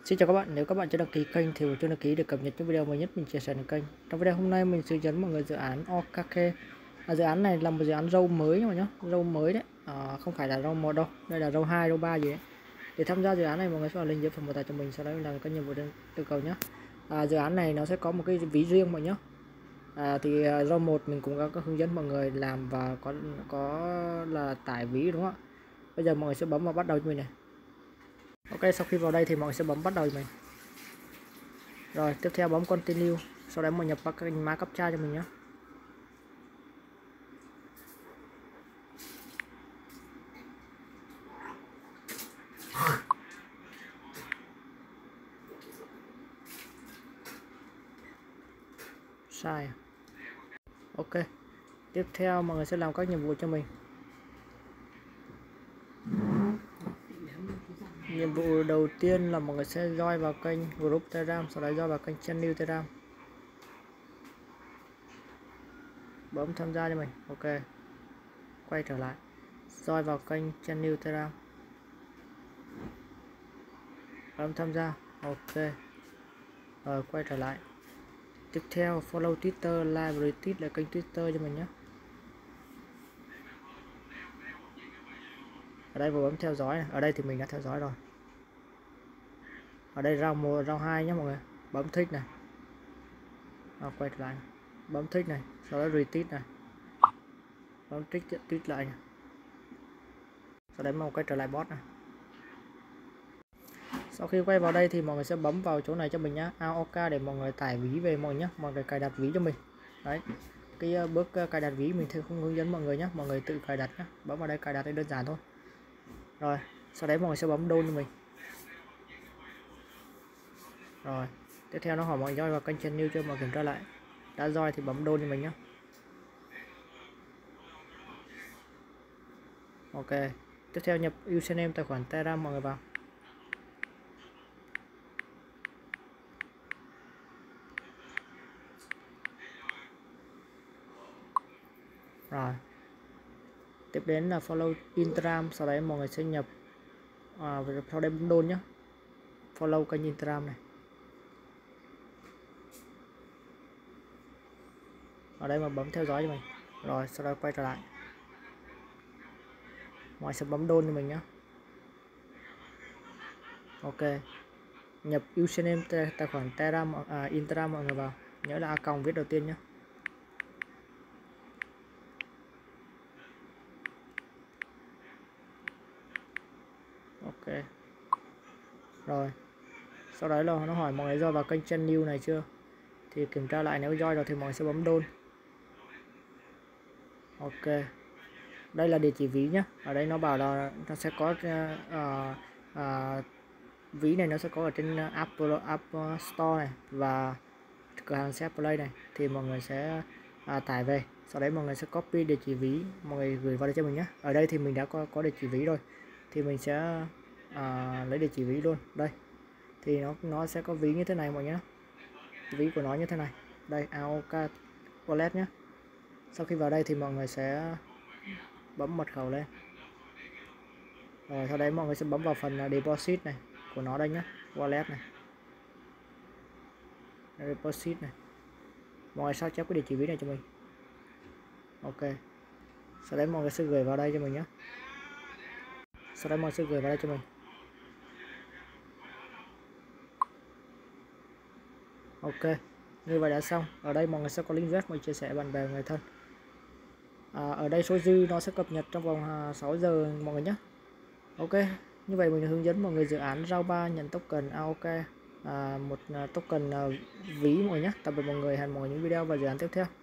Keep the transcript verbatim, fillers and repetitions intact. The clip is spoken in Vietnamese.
Xin chào các bạn, nếu các bạn chưa đăng ký kênh thì chưa đăng ký để cập nhật những video mới nhất mình chia sẻ trên kênh. Trong video hôm nay mình hướng dẫn mọi người dự án Okake. À, dự án này là một dự án râu mới mà nhá, râu mới đấy, à, không phải là râu một đâu, đây là râu hai, râu ba gì đấy. Để tham gia dự án này mọi người sẽ vào link dưới phần mô tả cho mình, sau đó mình làm các nhiệm vụ yêu cầu nhé. À, dự án này nó sẽ có một cái ví riêng mọi nhá. À, thì uh, râu một mình cũng có các hướng dẫn mọi người làm và có có là tải ví đúng không ạ? Bây giờ mọi người sẽ bấm vào bắt đầu cho mình này. Ok, sau khi vào đây thì mọi người sẽ bấm bắt đầu cho mình. Rồi tiếp theo bấm continue, sau đó mình nhập vào cái mã captcha cho mình nhé. Sai. Ok, tiếp theo mọi người sẽ làm các nhiệm vụ cho mình. Nhiệm vụ đầu tiên là mọi người sẽ join vào kênh group Telegram, sau đó join vào kênh channel Telegram, bấm tham gia cho mình. Ok, quay trở lại join vào kênh channel Telegram, bấm tham gia. Ok, rồi quay trở lại. Tiếp theo follow Twitter, like và retweet lại kênh Twitter cho mình nhé. Ở đây vừa bấm theo dõi này. Ở đây thì mình đã theo dõi rồi. Ở đây round một, round hai nhé mọi người, bấm thích này. À, quay trở lại này. Bấm thích này, sau đó retweet này, bấm thích tweet lại này. Sau đấy mau quay trở lại bot này. Sau khi quay vào đây thì mọi người sẽ bấm vào chỗ này cho mình nhá, a o ca, để mọi người tải ví về mọi người nhé, mọi người cài đặt ví cho mình. Đấy, cái bước cài đặt ví mình thì không hướng dẫn mọi người nhé, mọi người tự cài đặt nhé. Bấm vào đây cài đặt đây đơn giản thôi. Rồi sau đấy mọi người sẽ bấm download cho mình. Rồi tiếp theo nó hỏi mọi người join vào kênh channel cho mọi kiểm tra lại. Đã join thì bấm download cho mình nhé. Ok, tiếp theo nhập username tài khoản Telegram mọi người vào. Rồi tiếp đến là follow Instagram, sau đấy mọi người sẽ nhập à, sau đây bấm đôn nhé, follow kênh Instagram này. Ở đây mà bấm theo dõi cho mình. Rồi sau đó quay trở lại, mọi người sẽ bấm đôn cho mình nhé. Ok, nhập username tài khoản Telegram, à, Instagram mọi người vào, nhớ là account viết đầu tiên nhé. Ok, rồi sau đấy là nó hỏi mọi người join vào kênh channel này chưa, thì kiểm tra lại, nếu join rồi thì mọi người sẽ bấm đôn. Ok, đây là địa chỉ ví nhé. Ở đây nó bảo là nó sẽ có uh, uh, ví này nó sẽ có ở trên Apple, Apple Store này và cửa hàng xe Play này, thì mọi người sẽ à, tải về, sau đấy mọi người sẽ copy địa chỉ ví, mọi người gửi vào đây cho mình nhé. Ở đây thì mình đã có có địa chỉ ví rồi, thì mình sẽ à, lấy địa chỉ ví luôn. Đây thì nó nó sẽ có ví như thế này mọi nhé, ví của nó như thế này. Đây a o ca Wallet nhé. Sau khi vào đây thì mọi người sẽ bấm mật khẩu lên, rồi sau đấy mọi người sẽ bấm vào phần deposit này của nó đây nhé, wallet này, deposit này, mọi người sao chép cái địa chỉ ví này cho mình. Ok, sau đấy mọi người sẽ gửi vào đây cho mình nhé, sau đấy mọi người sẽ gửi vào đây cho mình. Ok, như vậy đã xong. Ở đây mọi người sẽ có link ref, mọi người chia sẻ bạn bè người thân. À, ở đây số dư nó sẽ cập nhật trong vòng sáu giờ mọi người nhé. Ok, như vậy mình hướng dẫn mọi người dự án rau ba nhận token a o ca, à, một token à, ví mọi người nhé. Tạm biệt mọi người, hẹn mọi người những video và dự án tiếp theo.